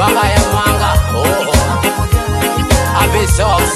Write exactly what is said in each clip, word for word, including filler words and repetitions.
Bagaya manga, oh. Abii Sokz,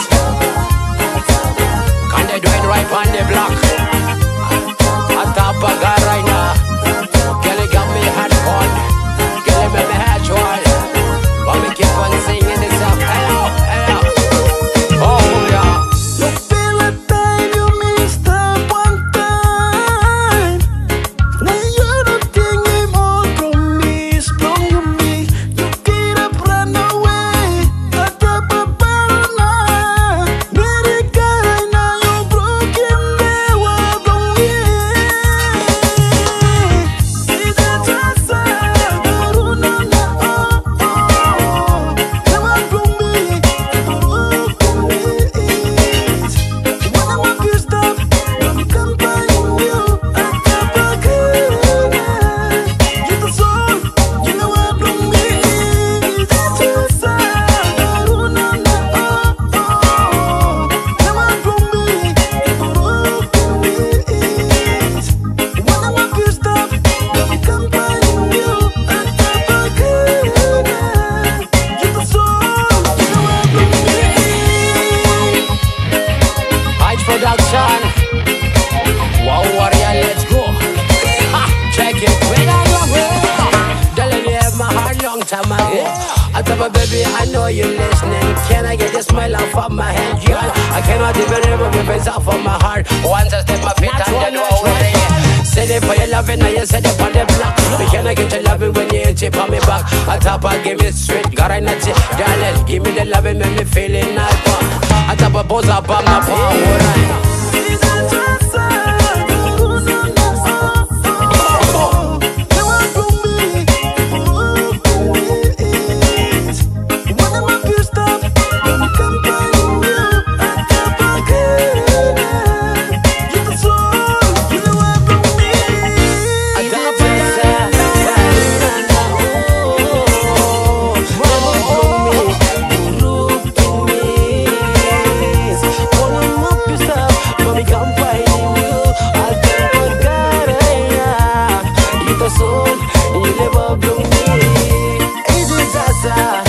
Kande Dwayne right on the block. Atapa GARAINA, girl got me hot on, girl make me hot one. But we keep on singing this up, hey yo, hey yo. Oh yeah. You feel the time you missed up one time. Now you're the thing you more from me, from you me. You get up, run away. Atapa parana, very GARAINA, you broken the world on me. It's a trust, oh no no oh oh. Never from me, oh from me. When I want you stop, I'm campaigning you. Atapa GARAINA, you're the soul, you know what from me. It's a trust, oh no no oh oh. Never from me, oh from me. When I want you stop, I'm campaigning you. Atapa GARAINA, you're the soul, you know what from me. High production, Wau-Waria, let's go. Ha, check it, when I love it. Darling, you have my heart long time ago. Atapa baby, I know you're listening. Can I get a smile off of my hand, girl? I cannot even remove your face off of my heart. Once I step my feet on the Wau-Waria. Say it for your loving, now you said it on the block. We cannot get your loving when you hit it on me back. Atapa give me straight, GARAINA, darling, give me the loving, make me feeling nice. Atapa pose up on my power. It's a trust, oh no no oh oh. Never from me, oh from me. When I want you stop, I'm campaigning you. Atapa GARAINA, you're the soul, you know what from me. Atapa Soul, you never blow me. Is it Zaza?